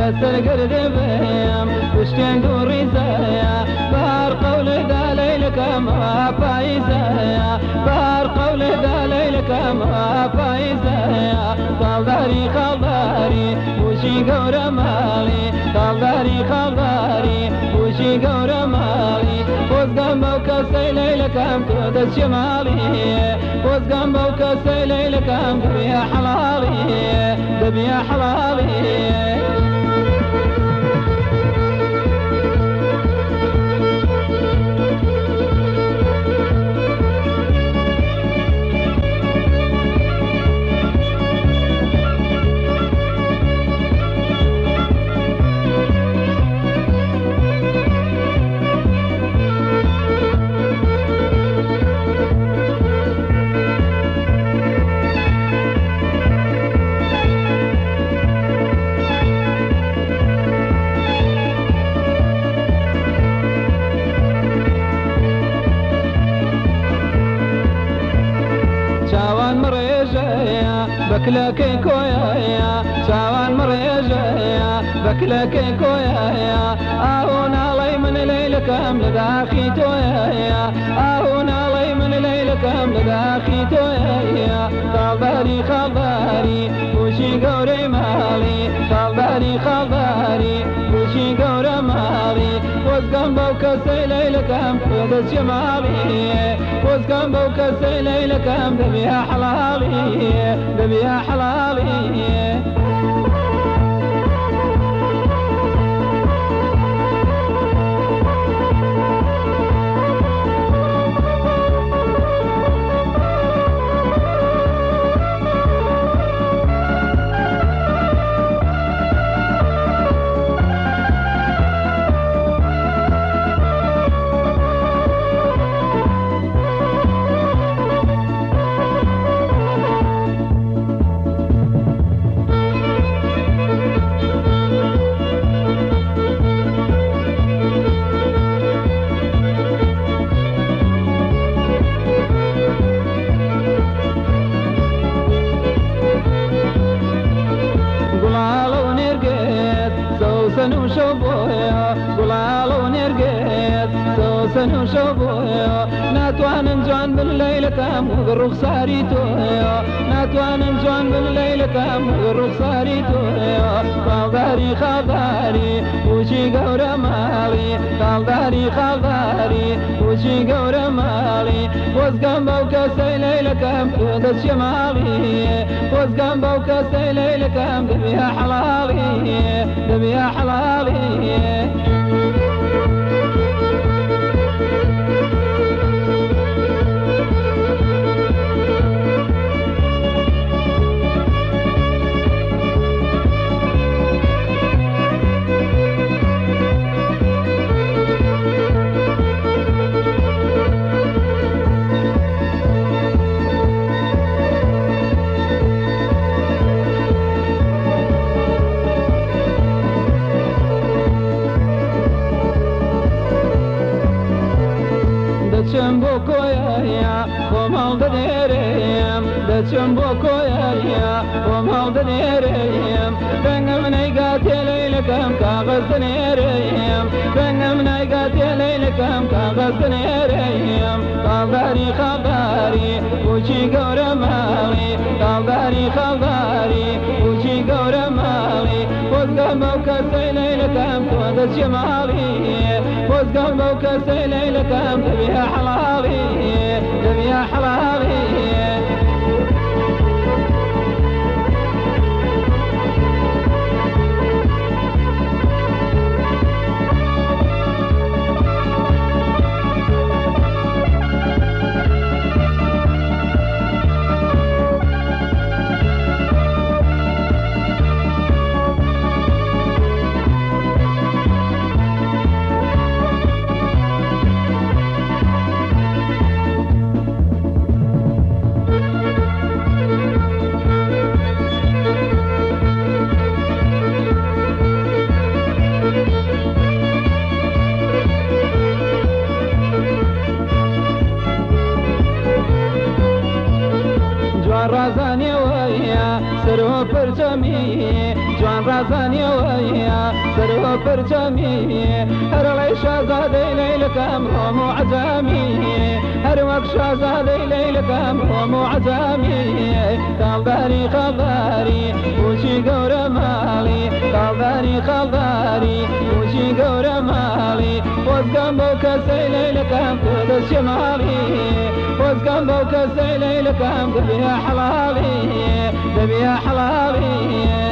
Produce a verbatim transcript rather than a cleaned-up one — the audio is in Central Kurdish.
لسر قردبيم وشتين دوري زايا بار قول دا ليلك ما فايزايا بار قول دا ليلك ما فايزايا خالداري خالداري وشي قور مالي خالداري خالداري وشي قور مالي وزقم بوكسي ليلك ام تودس شمالي وزقم بوكسي ليلك ام دبيا حلالي دبيا حلالي بكلكي كويا شاوان مريجايا بكلكي كويا اهونا لي من ليلك ام لداخي تويا اهونا لي من ليلك ام لداخي تويا خالداري خالداري وشي قوري مالي خالداري خالداري وشي قوري مالي وزقم بوكسي ليلك ام فدس شمالي وزقم بوكسي ليلك ام دبيها حلالي دبيها حلالي وشوبويا ناتوان نجوان بالليل كام وقروخ ساريتويا ناتوان نجوان بالليل كام وقروخ ساريتويا خالداري خالداري وشي قور مالي خالداري خالداري وشي قور مالي وزقم بوكسي ليل كام تودس شمالي وزقم بوكسي ليل كام دبيها حلالي دبيها حلالي Chumbukoya, Komal the Neream, the Chumbukoya, Komal the Neream, Bangam Naga Telekam, Kagas the Neream, Bangam Naga Telekam, Kagas the Neream, Kaldari Kaldari, Uchi Gora Mali, Kaldari Kaldari, Uchi Gora Mali, Wazgamoka Telekam, to the Shimali, Wazgamoka Telekam, to be a حلالي دنيا حلالي رازاني ويا سرو پرچمی جوان رازانی ویا سرو پرچمی هر لای شازاده لیلکم روم و عجامی هر وقت شازاده لیلکم روم و عجامی خالداری خالداری وشی گور مالی خالداری خالداری وشی گور مالی وزگم بو کسی لیلکم کدس شمالی وزگم بو کسی لیلکم دبیا حلالي دبیا حلالي